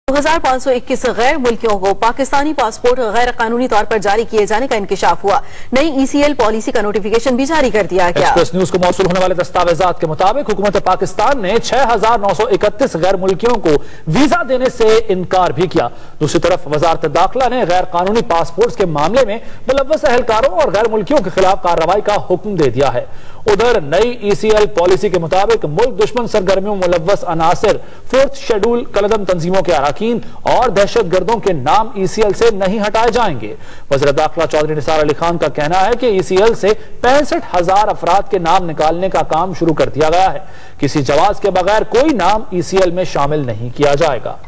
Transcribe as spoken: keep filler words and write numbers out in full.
दो हजार पाँच सौ इक्कीस गैर मुल्कियों को पाकिस्तानी पासपोर्ट गैर कानूनी तौर पर जारी किए जाने का इंकशाफ हुआ। नई ई सी एल पॉलिसी का नोटिफिकेशन भी जारी कर दिया गया। एक्सप्रेस न्यूज को मौसूल होने वाले दस्तावेजात के मुताबिक हुकूमत पाकिस्तान ने छह हजार नौ सौ इकतीस गैर मुल्कियों को वीजा देने से इनकार भी किया। दूसरी तरफ वजारत दाखिला ने गैर कानूनी पासपोर्ट के मामले में मुलव्वस एहलकारों और गैर मुल्कियों के खिलाफ कार्रवाई का हुक्म दे दिया है। उधर नई ई सी एल पॉलिसी के मुताबिक मुल्क दुश्मन सरगर्मियों मुलव्वस अनासिर, फोर्थ शेड्यूल कलदम तंजीमों के अरकान और दहशत गर्दों के नाम ई सी एल से नहीं हटाए जाएंगे। वज़ीर दाखिला चौधरी निसार अली खान का कहना है कि ई सी एल से पैंसठ हजार अफराद के नाम निकालने का काम शुरू कर दिया गया है। किसी जवाब के बगैर कोई नाम ई सी एल में शामिल नहीं किया जाएगा।